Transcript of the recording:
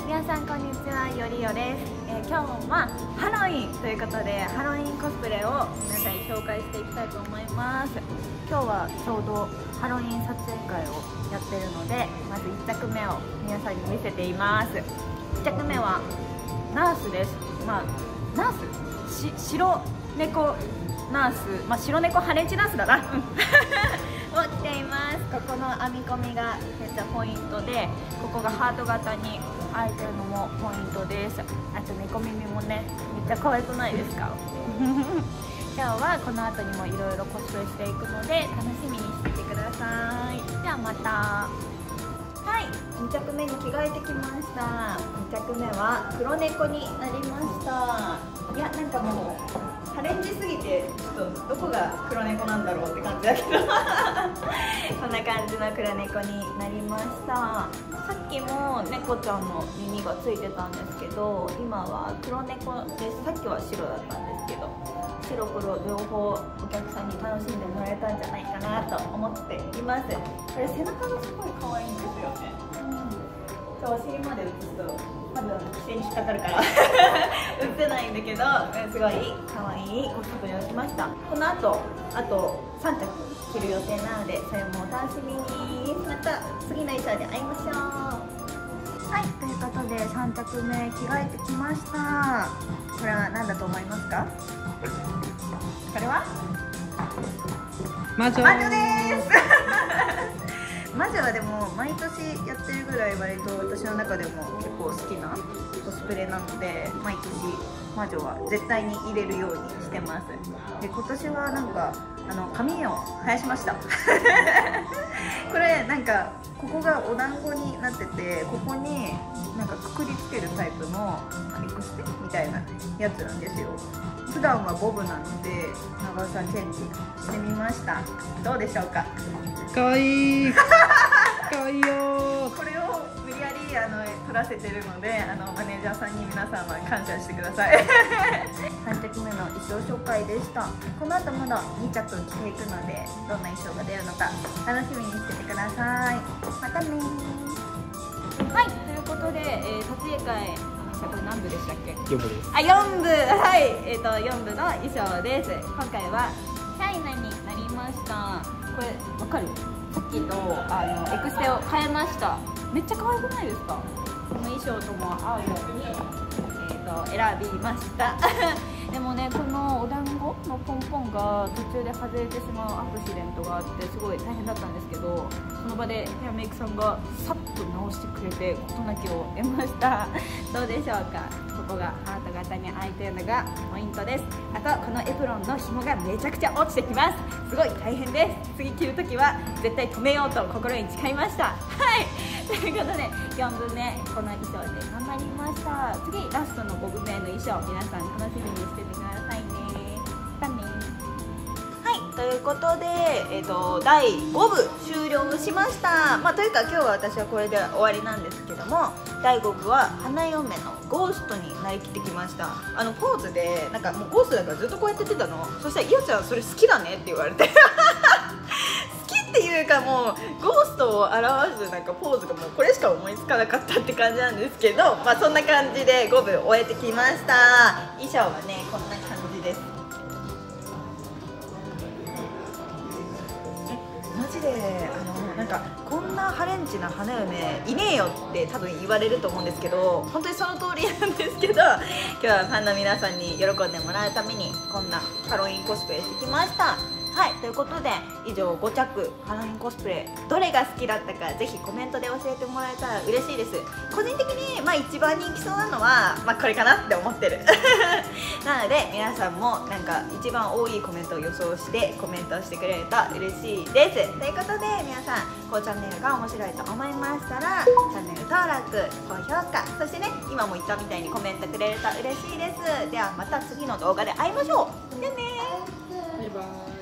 皆さんこんにちは、よりよです。今日はハロウィンということでハロウィンコスプレを皆さんに紹介していきたいと思います。今日はちょうどハロウィン撮影会をやってるので、まず1着目を皆さんに見せています。1着目はナースです。ナース白猫ナース、白猫ハレンチナースだなを着ています。ここの編み込みがめっちゃポイントで、ここがハート型に開いてるのもポイントです。あと猫耳もね、めっちゃ可愛くないですか今日はこの後にもいろいろコスプレしていくので楽しみにしててください。じゃあまた。はい、2着目に着替えてきました。2着目は黒猫になりました。いや、なんかもうハレンチすぎてちょっとどこが黒猫なんだろうって感じだけどこんな感じの黒猫になりました。さっきも猫ちゃんの耳がついてたんですけど、今は黒猫です。さっきは白だったんですけど、白黒両方お客さんに楽しんでもらえたんじゃないかなと思っています。これ背中がすごい可愛いんですよね。お尻まで映すとまず規制に引っかかるから映せないんだけど、すごい可愛いコスプレをしました。この後あと3着着る予定なので、それもお楽しみに。また次の衣装で会いましょう。はい、ということで3着目着替えてきました。これは何だと思いますか？これは魔女です魔女はでも毎年やってるぐらい割と私の中でも結構好きなコスプレなので、毎年魔女は絶対に入れるようにしてます。で、今年はなんか髪を生やしましたこれなんかここがお団子になってて、ここになんかくくりつけるタイプのエクステみたいなやつなんですよ。普段はボブなので長さチェンジしてみました。どうでしょうか？ かわいいかわいいよ。 これを無理やり撮らせてるので、マネージャーさんに皆さんは感謝してください3着目の衣装紹介でした。この後まだ2着着ていくので、どんな衣装が出るのか楽しみにしててください。またね。はい、ということで、撮影会これ何部でしたっけ 4部です。 4部。はい、4部の衣装です。今回はシャイナになりました。これわかる？さっきとエクステを変えました。めっちゃ可愛くないですか？この衣装とも合うように、選びましたでもね、このお団子のポンポンが途中で外れてしまうアクシデントがあって、すごい大変だったんですけど、その場でヘアメイクさんがさっと直してくれて事なきを得ましたどうでしょうか？ここがハート型に開いてるのがポイントです。あとこのエプロンの紐がめちゃくちゃ落ちてきます。すごい大変です。次着るときは絶対止めようと心に誓いました。はいということで4部目この衣装で頑張りました。次ラストの5部目の衣装、皆さん楽しみにしててくださいね。またね。はい、ということで、第5部終了しました。というか今日は私はこれで終わりなんですけども、第5部は花嫁のゴーストになりきってきました。ポーズでなんかもうゴーストだからずっとこうやってやってたの。そしたら「いよちゃんそれ好きだね」って言われて好きっていうか、もうゴーストを表すなんかポーズがもうこれしか思いつかなかったって感じなんですけど、そんな感じで5部終えてきました。衣装はねこんな感じです。マジでなんかこんなハレンチな花嫁いねえよって多分言われると思うんですけど、本当にその通りなんですけど、今日はファンの皆さんに喜んでもらうためにこんなハロウィンコスプレしてきました。はい、ということで以上5着ハロウィンコスプレ、どれが好きだったかぜひコメントで教えてもらえたら嬉しいです。個人的に一番人気そうなのはこれかなって思ってるなので皆さんもなんか一番多いコメントを予想してコメントしてくれると嬉しいです。ということで皆さん、このチャンネルが面白いと思いましたらチャンネル登録、高評価、そしてね今も言ったみたいにコメントくれると嬉しいです。ではまた次の動画で会いましょう。じゃあねー。 バイバイ。